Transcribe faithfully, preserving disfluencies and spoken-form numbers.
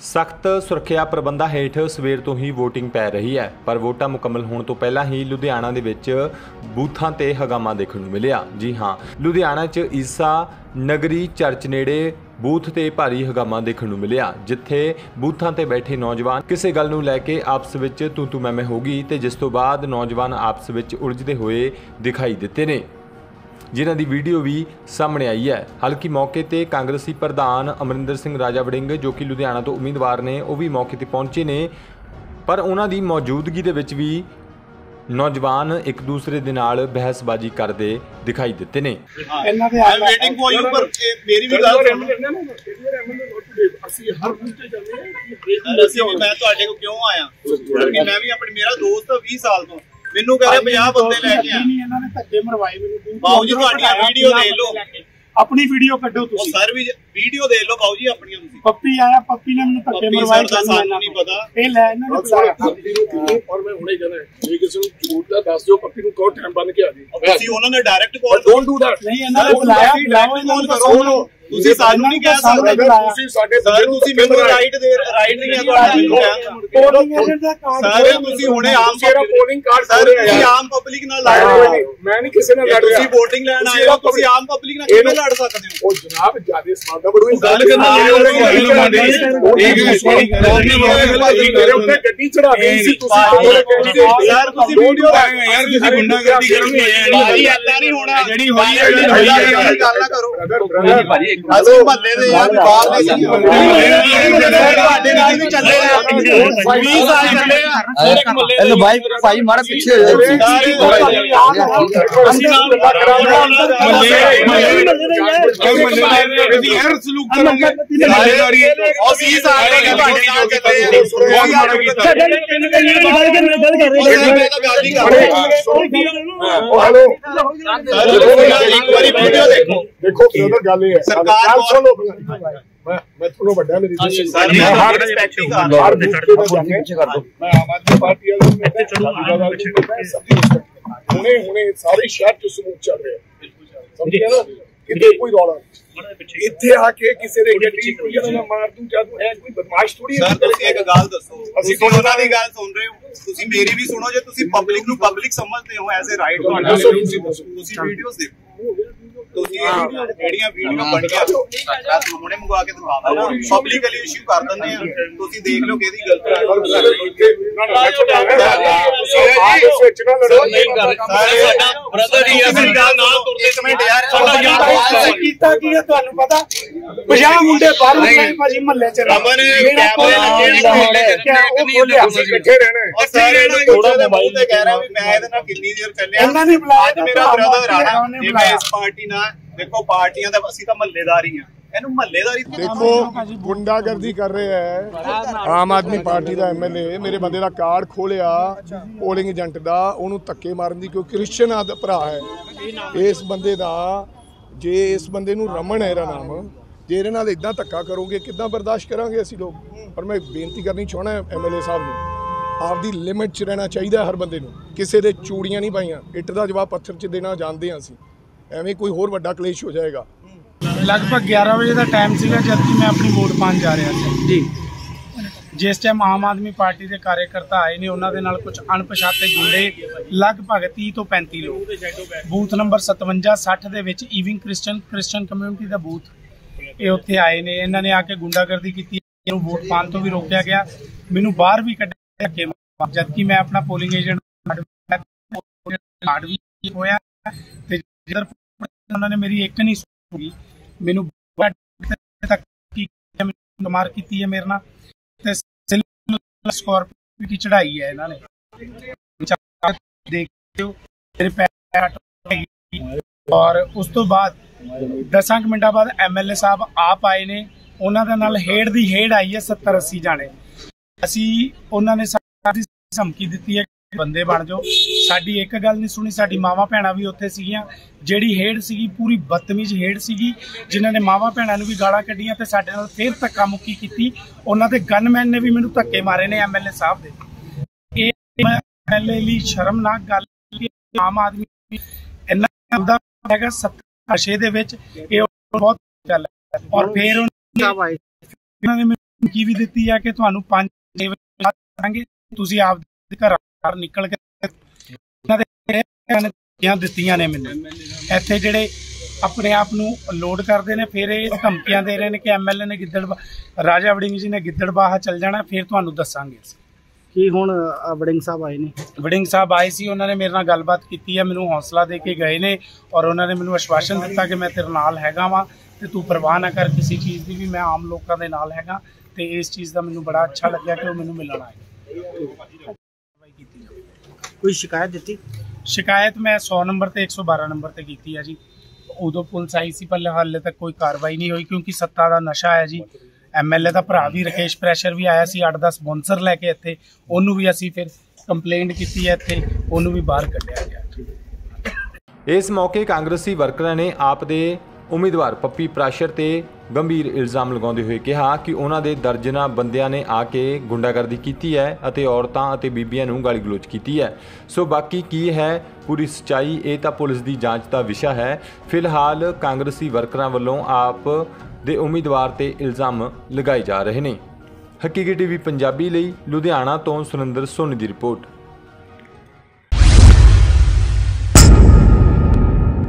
सख्त सुरक्षा प्रबंधां हेठ सवेर तो ही वोटिंग पै रही है, पर वोटां मुकम्मल होने तो पहला ही लुधियाना दे विच बूथां ते हगामा देखने को मिलिया। जी हाँ, लुधियाना च ईसा नगरी चर्च नेड़े बूथ ते भारी हगामा देखने को मिलिया, जिथे बूथां ते बैठे नौजवान किसी गल नूं लैके आपस विच तू तू मैं मैं हो गई ते जिस तो बाद नौजवान आपस विच उलझदे होए दिखाई दिते ने, जिन्हां दी वीडियो भी सामने आई है। हल्की मौके ते कांग्रेसी प्रधान अमरिंदर सिंह राजा वड़िंग जो कि लुधियाना तो उम्मीदवार ने वो भी मौके ते पहुंचे ने, पर उन्हां दी मौजूदगी दे विच भी नौजवान एक दूसरे दे नाल बहसबाजी करते दिखाई दिते ने। ਮੈਨੂੰ ਕਹ ਰਹੇ ਪੰਜਾਹ ਬੰਦੇ ਲੈ ਕੇ ਆ, ਇਹਨਾਂ ਨੇ ਧੱਕੇ ਮਰਵਾਏ ਮੈਨੂੰ। ਬਾਊ ਜੀ ਤੁਹਾਡੀਆਂ ਵੀਡੀਓ ਦੇਖ ਲਓ, ਆਪਣੀ ਵੀਡੀਓ ਕੱਢੋ ਤੁਸੀਂ। ਸਰ ਵੀ ਵੀਡੀਓ ਦੇਖ ਲਓ ਬਾਊ ਜੀ ਆਪਣੀਆਂ ਤੁਸੀਂ। ਪੱਪੀ ਆਇਆ, ਪੱਪੀ ਨੇ ਮੈਨੂੰ ਧੱਕੇ ਮਰਵਾਏ, ਸਾਨੂੰ ਨਹੀਂ ਪਤਾ। ਇਹ ਲੈ ਇਹਨਾਂ ਨੇ ਬੁਲਾਇਆ ਔਰ ਮੈਂ ਹੁਣੇ ਜਾਣਾ ਹੈ, ਜੇ ਕਿਸੇ ਨੂੰ ਝੂਠ ਦਾ ਦੱਸ ਦਿਓ, ਪੱਪੀ ਨੂੰ ਕਹੋ ਟਾਈਮ ਬੰਨ ਕੇ ਆ ਜੀ। ਤੁਸੀਂ ਉਹਨਾਂ ਨੇ direct call don't do that. ਨਹੀਂ, ਇਹਨਾਂ ਨੇ ਬੁਲਾਇਆ, ਬੁਲਾਓ ਇਹਨਾਂ ਨੂੰ ਕਰੋ। ਤੁਸੀਂ ਸਾਨੂੰ ਨਹੀਂ ਕਹਿ ਸਕਦੇ, ਤੁਸੀਂ ਸਾਡੇ ਸਰ ਤੁਸੀਂ ਮੈਨੂੰ ਰਾਈਟ ਦੇ ਰਾਈਟ ਨਹੀਂ ਹੈ ਤੁਹਾਡਾ। ਪੋਲਿੰਗ ਏਜੰਟ ਦਾ ਕਾਰਡ ਸਰ ਤੁਸੀਂ ਹੁਣੇ ਆਮ ਜਿਹੜਾ ਪੋਲਿੰਗ ਕਾਰਡ ਸਰ ਤੁਸੀਂ ਆਮ ਪਬਲਿਕ ਨਾਲ ਲੜ ਰਹੇ ਹੋ। ਮੈਂ ਨਹੀਂ ਕਿਸੇ ਨਾਲ ਲੜ ਰਿਹਾ। ਤੁਸੀਂ ਵੋਟਿੰਗ ਲੈਣ ਆਏ ਹੋ, ਤੁਸੀਂ ਆਮ ਪਬਲਿਕ ਨਾਲ ਕਿਵੇਂ ਲੜ ਸਕਦੇ ਹੋ? ਉਹ ਜਨਾਬ ਜਿਆਦਾ ਸਮਾਦਾ ਬੜੂ ਗੱਲ ਕਰਨਾ ਮੇਰੇ ਉੱਤੇ ਗੱਡੀ ਚੜਾ ਗਈ ਸੀ ਤੁਸੀਂ। ਸਰ ਤੁਸੀਂ ਵੀਡੀਓ ਯਾਰ ਤੁਸੀਂ ਗੁੰਡਾਗਰਦੀ ਕਰੋਗੇ, ਏਦਾਂ ਨਹੀਂ ਹੋਣਾ। ਜਿਹੜੀ ਹੋਈ ਹੈ ਗੱਲ ਨਾ ਕਰੋ ਭਾਜੀ। ਅਸੀਂ ਮਹੱਲੇ ਦੇ ਯਾਰ ਬਾਹਰ ਨਹੀਂ ਸੀ, ਤੁਹਾਡੇ ਨਾਲ ਵੀ ਚੱਲੇ ਆ, ਵੀਹ ਸਾਲ ਚੱਲੇ ਆ ਇੱਕ ਮਹੱਲੇ ਦੇ। ਭਾਈ ਭਾਈ ਮਾੜਾ ਪਿੱਛੇ ਹੋ ਜਾਓ। ਅਸੀਂ ਨਾਲ ਯਾਰ ਸਲੂਕ ਕਰੋਗੇ ਜ਼ਿੰਮੇਵਾਰੀ ਉਹ ਵੀਹ ਸਾਲ ਦੇ ਤੁਹਾਡੇ ਨਾਲ ਚੱਲੇ ਆ। ਬਹੁਤ ਮਾੜਾ ਕੀਤਾ ਗੱਲ ਕਰ ਰਹੇ ਹੈਲੋ ਇੱਕ ਵਾਰੀ ਵੀਡੀਓ ਦੇਖੋ ਦੇਖੋ ਬ੍ਰਦਰ। ਗੱਲ ਇਹ ਹੈ ਸਰਕਾਰ ਸੁਣੋ, ਮੈਂ ਮੈਂ ਤੁਹਾਨੂੰ ਵੱਡਾ ਮੇਰੀ ਸਰ ਮੈਂ ਹਰ ਰਿਸਪੈਕਟ ਕਰਦਾ ਹਰ ਪਿੱਛੇ ਕਰ ਦੋ। ਮੈਂ ਆਮ ਆਦਮੀ ਪਾਰਟੀ ਵਾਲੇ ਨੂੰ ਇੱਥੇ ਚੜੂਗਾ। ਹੁਣੇ ਹੁਣੇ ਸਾਰੇ ਸ਼ਹਿਰ ਚ ਸਮੂਹ ਚੱਲ ਰਿਹਾ, ਸਮਝਿਆ ਨਾ? ਕਿਤੇ ਕੋਈ ਰੌਲਾ ਨਹੀਂ। ਇੱਥੇ ਆ ਕੇ ਕਿਸੇ ਦੇ ਗੱਡੀ ਕੋਈ ਨਾ ਮਾਰ ਦੂੰ ਜਾਦੂ ਹੈ, ਕੋਈ ਬਦਮਾਸ਼ ਥੋੜੀ ਹੈ। ਸਰ ਤੁਸੀਂ ਇੱਕ ਗੱਲ ਦੱਸੋ, ਅਸੀਂ ਉਹਨਾਂ ਦੀ ਗੱਲ ਸੁਣ ਰਹੇ ਹੋ, ਤੁਸੀਂ ਮੇਰੀ ਵੀ ਸੁਣੋ। ਜੇ ਤੁਸੀਂ ਪਬਲਿਕ ਨੂੰ ਪਬਲਿਕ ਸਮਝਦੇ ਹੋ ਐਜ਼ ਅ ਰਾਈਟ ਤੁਹਾਡਾ, ਤੁਸੀਂ ਵੀਡੀਓਜ਼ ਦੇਖੋ। ਤੁਸੀਂ ਜਿਹੜੀਆਂ ਵੀਡੀਓ ਬਣੀਆਂ ਹੁਣੇ ਮੰਗਵਾ ਕੇ ਦਿਖਾ ਦਿਓ, ਪਬਲਿਕਲੀ ਇਸ਼ੂ ਕਰ ਦਿੰਦੇ ਆ। ਤੁਸੀਂ ਦੇਖ ਲਓ ਕਿਹਦੀ ਗਲਤੀ ਹੈ। ਕੀਤਾ ਕੀ ਹੈ ਤੁਹਾਨੂੰ ਪਤਾ? ਪੰਜਾਹ ਮੁੰਡੇ ਬਾਹਰ ਨਿਕਲੇ ਭਾਜੀ ਮਹੱਲੇ ਚ, ਇਕੱਠੇ ਰਹਿਣਾ। ਥੋੜਾ ਮੋਬਾਈਲ ਤੇ ਕਹਿ ਰਿਹਾ ਵੀ ਮੈਂ ਇਹਦੇ ਨਾਲ ਕਿੰਨੀ ਦੇਰ ਚੱਲਿਆ। ਇਹਨਾਂ ਨੇ ਬੁਲਾਇਆ ਮੇਰਾ ਬ੍ਰਦਰ ਆਣਾ, ਮੈਂ ਇਸ ਪਾਰਟੀ ਨਾਲ देखो पार्टियां तो ਅਸੀਂ ਤਾਂ ਮਹੱਲੇਦਾਰ ਹੀ ਆ। ਇਹਨੂੰ ਮਹੱਲੇਦਾਰੀ ਦੇਖੋ ਗੁੰਡਾਗਰਦੀ ਕਰ ਰਿਹਾ ਹੈ। ਆਮ ਆਦਮੀ ਪਾਰਟੀ ਦਾ ਐਮਐਲਏ ਮੇਰੇ ਬੰਦੇ ਦਾ ਕਾਰਡ ਖੋਲਿਆ ਪੋਲਿੰਗ ਏਜੰਟ ਦਾ, ਉਹਨੂੰ ਧੱਕੇ ਮਾਰਨ ਦੀ, ਕਿਉਂਕਿ ਕ੍ਰਿਸਚਨ ਆ ਭਰਾ ਹੈ ਇਸ ਬੰਦੇ ਦਾ। ਜੇ ਇਸ ਬੰਦੇ ਨੂੰ ਰਮਨ ਹੈ ਇਹਦਾ ਨਾਮ, ਜੇ ਇਹਦੇ ਨਾਲ ਇਦਾਂ ਧੱਕਾ ਕਰੋਗੇ ਕਿੱਦਾਂ ਬਰਦਾਸ਼ਤ ਕਰਾਂਗੇ ਅਸੀਂ ਲੋਕ? ਪਰ ਮੈਂ ਬੇਨਤੀ ਕਰਨੀ ਚਾਹੁੰਦਾ ਐਮਐਲਏ ਸਾਹਿਬ ਨੂੰ, ਆਪਦੀ ਲਿਮਿਟ 'ਚ ਰਹਿਣਾ ਚਾਹੀਦਾ ਹਰ ਬੰਦੇ ਨੂੰ। ਕਿਸੇ ਦੇ ਚੂੜੀਆਂ ਨਹੀਂ ਪਾਈਆਂ, ਇੱਟ ਦਾ ਜਵਾਬ ਪੱਥਰ 'ਚ ਦੇਣਾ ਜਾਣਦੇ ਹਾਂ ਅਸੀਂ, ਐਵੇਂ ਕੋਈ ਹੋਰ ਵੱਡਾ ਕਲੇਸ਼ ਹੋ ਜਾਏਗਾ। ਲਗਭਗ ਗਿਆਰਾਂ ਵਜੇ ਦਾ ਟਾਈਮ ਸੀਗਾ ਜਦ ਕਿ ਮੈਂ ਆਪਣੀ ਵੋਟ ਪਾਉਣ ਜਾ ਰਿਹਾ ਸੀ ਜੀ। ਜਿਸ ਟਾਈਮ ਆਮ ਆਦਮੀ ਪਾਰਟੀ ਦੇ ਕਾਰਜਕਰਤਾ ਆਏ ਨੇ, ਉਹਨਾਂ ਦੇ ਨਾਲ ਕੁਝ ਅਣਪਛਾਤੇ ਗੁੰਡੇ ਲਗਭਗ ਤੀਹ ਤੋਂ ਪੈਂਤੀ ਲੋਕ ਬੂਥ ਨੰਬਰ ਸਤਵੰਜਾ ਸੱਠ ਦੇ ਵਿੱਚ ਈਵਿੰਗ ਕ੍ਰਿਸਚਨ ਕ੍ਰਿਸਚਨ ਕਮਿਊਨਿਟੀ ਦਾ ਬੂਥ, ਇਹ ਉੱਥੇ ਆਏ ਨੇ। ਇਹਨਾਂ ਨੇ ਆ ਕੇ ਗੁੰਡਾਗਰਦੀ ਕੀਤੀ, ਇਹਨੂੰ ਵੋਟ ਪਾਉਣ ਤੋਂ ਵੀ ਰੋਕਿਆ ਗਿਆ, ਮੈਨੂੰ ਬਾਹਰ ਵੀ ਕੱਢਿਆ ਧੱਕੇ, ਜਦ ਕਿ ਮੈਂ ਆਪਣਾ ਪੋਲਿੰਗ ਏਜੰਟ ਕਾਰਡ ਵੀ ਹੋਇਆ ਤੇ ਜਿੱਧਰ ਉਹਨਾਂ ਨੇ ਮੇਰੀ ਇੱਕ ਨਹੀਂ ਸੁਣੀ, ਮੈਨੂੰ ਮਾਰ ਕੀਤੀ ਹੈ ਮੇਰੇ ਨਾਲ ਤੇ ਸਕਾਰਪੀਓ ਦੀ ਚੜਾਈ ਹੈ ਇਹਨਾਂ ਨੇ। ਦੇਖਿਓ ਮੇਰੇ ਪੈਰ ਔਰ ਉਸ ਤੋਂ ਬਾਅਦ ਦਸਾਂ ਕੁ ਮਿੰਟਾਂ ਬਾਅਦ ਐਮਐਲਏ ਸਾਹਿਬ ਆਪ ਆਏ ਨੇ, ਉਹਨਾਂ ਦੇ ਨਾਲ ਹੇਡ ਦੀ ਹੇਡ ਆਈ ਹੈ ਸੱਤਰ ਅੱਸੀ ਜਾਣੇ। ਅਸੀਂ ਉਹਨਾਂ ਨੇ ਸਾਡੀ ਧਮਕੀ ਦਿੱਤੀ ਹੈ ਬੰਦੇ ਬਣ ਜਾਓ, ਸਾਡੀ ਇੱਕ ਗੱਲ ਨਹੀਂ ਸੁਣੀ। ਸਾਡੀ ਮਾਵਾਂ ਭੈਣਾਂ ਵੀ ਉੱਥੇ ਸੀਗੀਆਂ, ਜਿਹੜੀ ਹੇਡ ਸੀਗੀ ਪੂਰੀ ਬਦਤਮੀਜ਼ ਹੇਡ ਸੀਗੀ, ਜਿਨ੍ਹਾਂ ਨੇ ਮਾਵਾਂ ਭੈਣਾਂ ਨੂੰ ਵੀ ਗਾਲਾਂ ਕੱਢੀਆਂ ਤੇ ਸਾਡੇ ਨਾਲ ਫਿਰ ਧੱਕਾ ਮੁੱਕੀ ਕੀਤੀ। ਉਹਨਾਂ ਦੇ ਗਨਮੈਨ ਨੇ ਵੀ ਮੈਨੂੰ ਧੱਕੇ ਮਾਰੇ ਨੇ ਐਮਐਲਏ ਸਾਹਿਬ ਦੇ। ਇਹ ਐਮਐਲਏ ਲਈ ਸ਼ਰਮਨਾਕ ਗੱਲ, ਆਮ ਆਦਮੀ ਇੰਨਾ ਹੈਗਾ ਸੱਤਰ ਨਸ਼ੇ ਦੇ ਵਿੱਚ, ਇਹ ਬਹੁਤ ਗੱਲ ਹੈ। ਔਰ ਫਿਰ ਉਹਨਾਂ ਨੇ ਧਮਕੀ ਵੀ ਦਿੱਤੀ ਹੈ ਕਿ ਤੁਹਾਨੂੰ ਪੰਜ ਛੇ ਵਜੇ ਕਰਾਂਗੇ, ਤੁਸੀਂ ਆਪ ਦੇ ਘਰ ਨਿਕਲ ਕੇ ਇਹਨਾਂ ਦੇ ਦਿੱਤੀਆਂ ਨੇ ਮੈਨੂੰ। ਇੱਥੇ ਜਿਹੜੇ ਆਪਣੇ ਆਪ ਨੂੰ ਲੋਡ ਕਰਦੇ ਨੇ, ਫਿਰ ਇਹ ਧਮਕੀਆਂ ਦੇ ਰਹੇ ਨੇ ਕਿ ਐਮਐਲਏ ਨੇ ਗਿੱਦੜ ਰਾਜਾ ਵੜਿੰਗ ਜੀ ਨੇ ਗਿੱਦੜਬਾਹਾ ਚੱਲ ਜਾਣਾ, ਫਿਰ ਤੁਹਾਨੂੰ ਦੱਸਾਂਗੇ ਅਸੀਂ। ਕੀ ਹੁਣ ਵੜਿੰਗ ਸਾਹਿਬ ਆਏ ਨੇ? ਵੜਿੰਗ ਸਾਹਿਬ ਆਏ ਸੀ, ਉਹਨਾਂ ਨੇ ਮੇਰੇ ਨਾਲ ਗੱਲਬਾਤ ਕੀਤੀ ਹੈ, ਮੈਨੂੰ ਹੌਸਲਾ ਦੇ ਕੇ ਗਏ ਨੇ ਔਰ ਉਹਨਾਂ ਨੇ ਮੈਨੂੰ ਆਸ਼ਵਾਸਨ ਦਿੱਤਾ ਕਿ ਮੈਂ ਤੇਰੇ ਨਾਲ ਹੈਗਾ ਵਾਂ ਤੇ ਤੂੰ ਪਰਵਾਹ ਨਾ ਕਰ ਕਿਸੇ ਚੀਜ਼ ਦੀ ਵੀ, ਮੈਂ ਆਮ ਲੋਕਾਂ ਦੇ ਨਾਲ ਹੈਗਾ। ਤੇ ਇਸ ਚੀਜ਼ ਦਾ ਮੈਨੂੰ ਬੜਾ ਅੱਛਾ ਲੱਗਿਆ ਕਿ ਉਹ ਮੈਨੂੰ ਮਿਲਣ ਆਏ। ਕੋਈ ਸ਼ਿਕਾਇਤ ਦਿੱਤੀ? ਸ਼ਿਕਾਇਤ ਮੈਂ ਸੌ ਨੰਬਰ ਤੇ ਇੱਕ ਸੌ ਬਾਰਾਂ ਨੰਬਰ ਤੇ ਕੀਤੀ ਹੈ ਜੀ। ਉਦੋਂ ਪੁਲਿਸ ਆਈ ਸੀ, ਪਰ ਹਾਲੇ ਤੱਕ ਕੋਈ ਕਾਰਵਾਈ ਨਹੀਂ ਹੋਈ ਕਿਉਂਕਿ ਸੱਤਾ ਦਾ ਨਸ਼ਾ ਹੈ ਜੀ। ਐਮਐਲਏ ਦਾ ਭਰਾ ਵੀ ਰਕੇਸ਼ ਪ੍ਰੈਸ਼ਰ ਵੀ ਆਇਆ ਸੀ ਅੱਠ ਦਸ ਸਪਾਂਸਰ ਲੈ ਕੇ ਇੱਥੇ, ਉਹਨੂੰ ਵੀ ਅਸੀਂ ਫਿਰ ਕੰਪਲੇਂਟ ਕੀਤੀ ਹੈ ਇੱਥੇ, ਉਹਨੂੰ ਵੀ ਬਾਹਰ ਕੱਢਿਆ ਗਿਆ। ਇਸ ਮੌਕੇ ਕਾਂਗਰਸੀ ਵਰਕਰਾਂ ਨੇ ਆਪ ਦੇ ਉਮੀਦਵਾਰ ਪੱਪੀ ਪ੍ਰਾਸ਼ਰ ਤੇ ਗੰਭੀਰ ਇਲਜ਼ਾਮ ਲਗਾਉਂਦੇ ਹੋਏ ਕਿਹਾ ਕਿ ਉਹਨਾਂ ਦੇ ਦਰਜਨਾਂ ਬੰਦਿਆਂ ਨੇ ਆ ਕੇ ਗੁੰਡਾਗਰਦੀ ਕੀਤੀ ਹੈ ਅਤੇ ਔਰਤਾਂ ਅਤੇ ਬੀਬੀਆਂ ਨੂੰ ਗਾਲੀ ਗਲੋਚ ਕੀਤੀ ਹੈ। ਸੋ ਬਾਕੀ ਕੀ ਹੈ ਪੂਰੀ ਸੱਚਾਈ, ਇਹ ਤਾਂ ਪੁਲਿਸ ਦੀ ਜਾਂਚ ਦਾ ਵਿਸ਼ਾ ਹੈ। ਫਿਲਹਾਲ ਕਾਂਗਰਸੀ ਵਰਕਰਾਂ ਵੱਲੋਂ ਆਪ ਦੇ ਉਮੀਦਵਾਰ ਤੇ ਇਲਜ਼ਾਮ ਲਗਾਏ ਜਾ ਰਹੇ ਨੇ। ਹਕੀਕੀ ਟੀਵੀ ਪੰਜਾਬੀ ਲਈ ਲੁਧਿਆਣਾ ਤੋਂ ਸੁਰਿੰਦਰ ਸੋਨੀ ਦੀ ਰਿਪੋਰਟ।